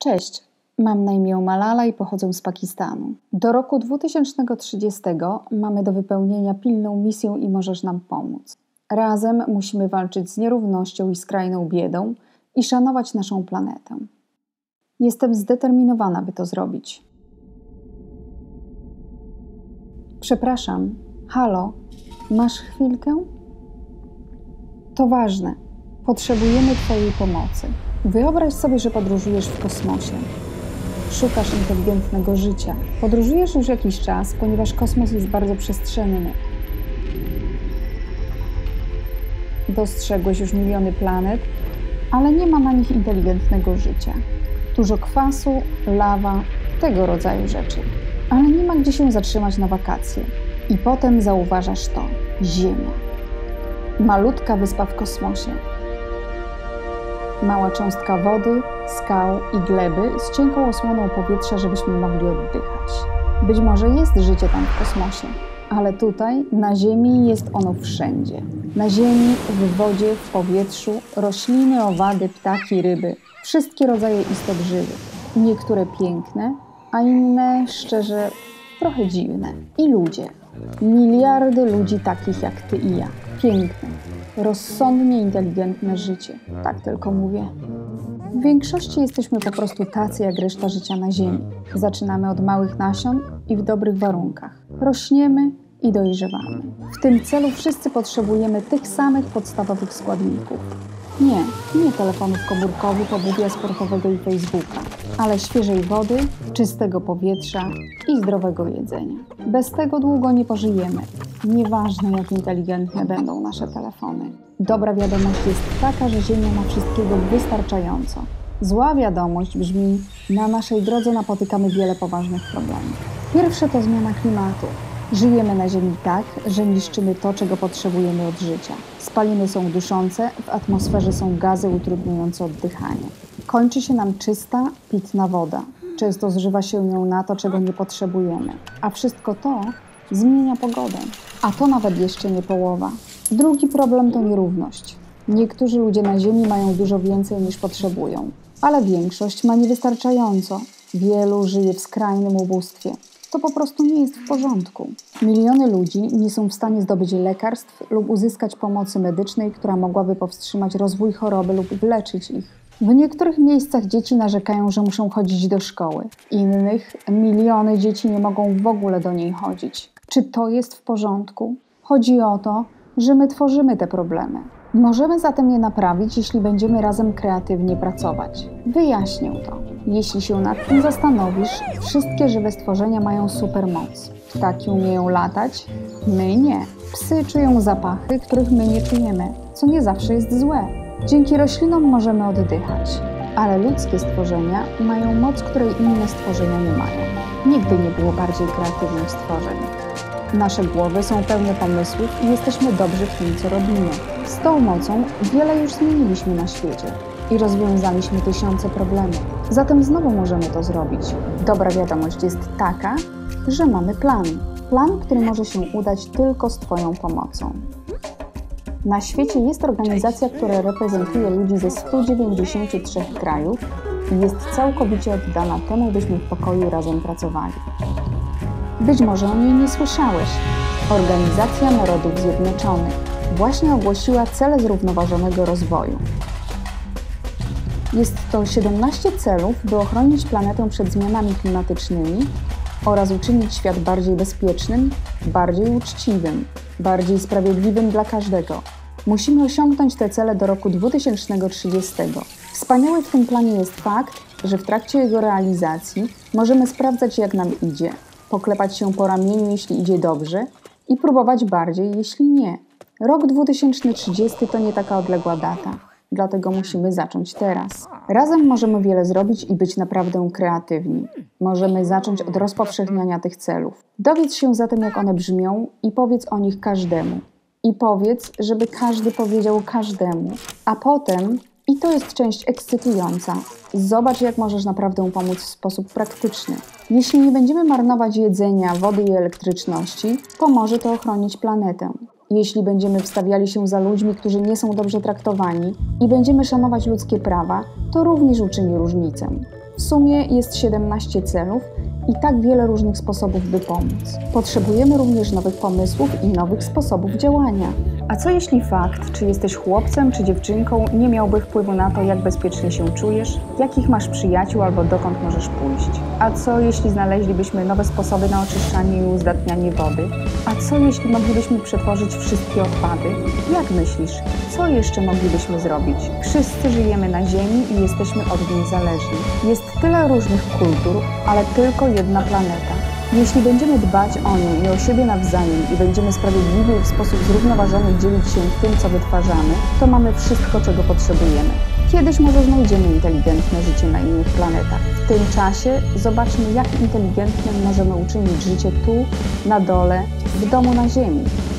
Cześć, mam na imię Malala i pochodzę z Pakistanu. Do roku 2030 mamy do wypełnienia pilną misję i możesz nam pomóc. Razem musimy walczyć z nierównością i skrajną biedą i szanować naszą planetę. Jestem zdeterminowana, by to zrobić. Przepraszam, halo, masz chwilkę? To ważne. Potrzebujemy Twojej pomocy. Wyobraź sobie, że podróżujesz w kosmosie. Szukasz inteligentnego życia. Podróżujesz już jakiś czas, ponieważ kosmos jest bardzo przestrzenny. Dostrzegłeś już miliony planet, ale nie ma na nich inteligentnego życia. Dużo kwasu, lawa, tego rodzaju rzeczy. Ale nie ma gdzie się zatrzymać na wakacje. I potem zauważasz to. Ziemia. Malutka wyspa w kosmosie. Mała cząstka wody, skał i gleby z cienką osłoną powietrza, żebyśmy mogli oddychać. Być może jest życie tam w kosmosie, ale tutaj, na Ziemi, jest ono wszędzie. Na Ziemi, w wodzie, w powietrzu, rośliny, owady, ptaki, ryby. Wszystkie rodzaje istot żywych. Niektóre piękne, a inne, szczerze, trochę dziwne. I ludzie. Miliardy ludzi takich jak ty i ja. Piękne, rozsądnie inteligentne życie. Tak tylko mówię. W większości jesteśmy po prostu tacy jak reszta życia na Ziemi. Zaczynamy od małych nasion i w dobrych warunkach. Rośniemy i dojrzewamy. W tym celu wszyscy potrzebujemy tych samych podstawowych składników. Nie telefonów komórkowych, obuwia sportowego i Facebooka, ale świeżej wody, czystego powietrza i zdrowego jedzenia. Bez tego długo nie pożyjemy. Nieważne, jak inteligentne będą nasze telefony. Dobra wiadomość jest taka, że Ziemia ma wszystkiego wystarczająco. Zła wiadomość brzmi, na naszej drodze napotykamy wiele poważnych problemów. Pierwsze to zmiana klimatu. Żyjemy na Ziemi tak, że niszczymy to, czego potrzebujemy od życia. Spaliny są duszące, w atmosferze są gazy utrudniające oddychanie. Kończy się nam czysta, pitna woda. Często zużywa się ją na to, czego nie potrzebujemy. A wszystko to zmienia pogodę. A to nawet jeszcze nie połowa. Drugi problem to nierówność. Niektórzy ludzie na Ziemi mają dużo więcej niż potrzebują, ale większość ma niewystarczająco. Wielu żyje w skrajnym ubóstwie. To po prostu nie jest w porządku. Miliony ludzi nie są w stanie zdobyć lekarstw lub uzyskać pomocy medycznej, która mogłaby powstrzymać rozwój choroby lub wyleczyć ich. W niektórych miejscach dzieci narzekają, że muszą chodzić do szkoły. W innych miliony dzieci nie mogą w ogóle do niej chodzić. Czy to jest w porządku? Chodzi o to, że my tworzymy te problemy. Możemy zatem je naprawić, jeśli będziemy razem kreatywnie pracować. Wyjaśnię to. Jeśli się nad tym zastanowisz, wszystkie żywe stworzenia mają supermoc. Ptaki umieją latać, my nie. Psy czują zapachy, których my nie czujemy, co nie zawsze jest złe. Dzięki roślinom możemy oddychać, ale ludzkie stworzenia mają moc, której inne stworzenia nie mają. Nigdy nie było bardziej kreatywnych stworzeń. Nasze głowy są pełne pomysłów i jesteśmy dobrzy w tym, co robimy. Z tą mocą wiele już zmieniliśmy na świecie i rozwiązaliśmy tysiące problemów. Zatem znowu możemy to zrobić. Dobra wiadomość jest taka, że mamy plan. Plan, który może się udać tylko z Twoją pomocą. Na świecie jest organizacja, która reprezentuje ludzi ze 193 krajów i jest całkowicie oddana temu, byśmy w pokoju razem pracowali. Być może o niej nie słyszałeś. Organizacja Narodów Zjednoczonych właśnie ogłosiła cele zrównoważonego rozwoju. Jest to 17 celów, by ochronić planetę przed zmianami klimatycznymi oraz uczynić świat bardziej bezpiecznym, bardziej uczciwym, bardziej sprawiedliwym dla każdego. Musimy osiągnąć te cele do roku 2030. Wspaniały w tym planie jest fakt, że w trakcie jego realizacji możemy sprawdzać, jak nam idzie, poklepać się po ramieniu, jeśli idzie dobrze i próbować bardziej, jeśli nie. Rok 2030 to nie taka odległa data, dlatego musimy zacząć teraz. Razem możemy wiele zrobić i być naprawdę kreatywni. Możemy zacząć od rozpowszechniania tych celów. Dowiedz się zatem, jak one brzmią i powiedz o nich każdemu. I powiedz, żeby każdy powiedział każdemu. A potem, i to jest część ekscytująca, zobacz, jak możesz naprawdę pomóc w sposób praktyczny. Jeśli nie będziemy marnować jedzenia, wody i elektryczności, pomoże to ochronić planetę. Jeśli będziemy wstawiali się za ludźmi, którzy nie są dobrze traktowani i będziemy szanować ludzkie prawa, to również uczyni różnicę. W sumie jest 17 celów i tak wiele różnych sposobów, by pomóc. Potrzebujemy również nowych pomysłów i nowych sposobów działania. A co jeśli fakt, czy jesteś chłopcem, czy dziewczynką, nie miałby wpływu na to, jak bezpiecznie się czujesz, jakich masz przyjaciół albo dokąd możesz pójść? A co jeśli znaleźlibyśmy nowe sposoby na oczyszczanie i uzdatnianie wody? A co jeśli moglibyśmy przetworzyć wszystkie odpady? Jak myślisz, co jeszcze moglibyśmy zrobić? Wszyscy żyjemy na Ziemi i jesteśmy od niej zależni. Jest tyle różnych kultur, ale tylko jedna planeta. Jeśli będziemy dbać o nią i o siebie nawzajem i będziemy sprawiedliwie i w sposób zrównoważony dzielić się tym, co wytwarzamy, to mamy wszystko, czego potrzebujemy. Kiedyś może znajdziemy inteligentne życie na innych planetach. W tym czasie zobaczmy, jak inteligentnym możemy uczynić życie tu, na dole, w domu na Ziemi.